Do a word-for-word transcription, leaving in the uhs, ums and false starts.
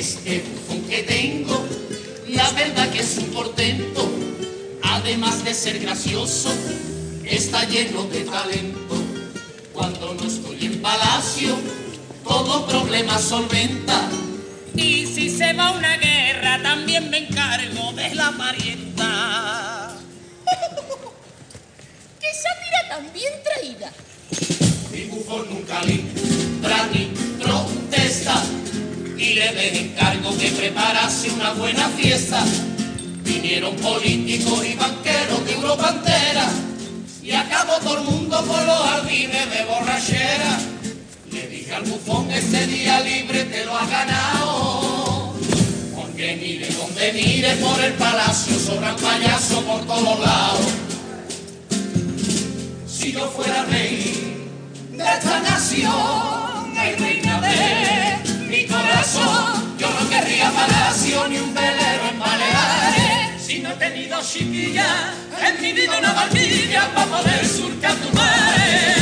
Este bufón que tengo, la verdad que es un portento. Además de ser gracioso, está lleno de talento. Cuando no estoy en palacio, todo problema solventa. Y si se va a una guerra, también me encargo de la parienta. ¡Qué sátira tan bien traída! Mi bufón nunca libra ni protesta, y le den encargo que preparase una buena fiesta. Vinieron políticos y banqueros de Europa entera, y acabó todo el mundo por los jardines de borrachera. Le dije al bufón, ese día libre te lo has ganado, porque mire donde mire por el palacio sobran payasos por todos lados. Si yo fuera rey de esta nación, y reina de mi corazón, yo no querría palacio ni un velero en Baleares. Si no he tenido chiquilla, en mi vida una valquilla para poder surcar tu mares.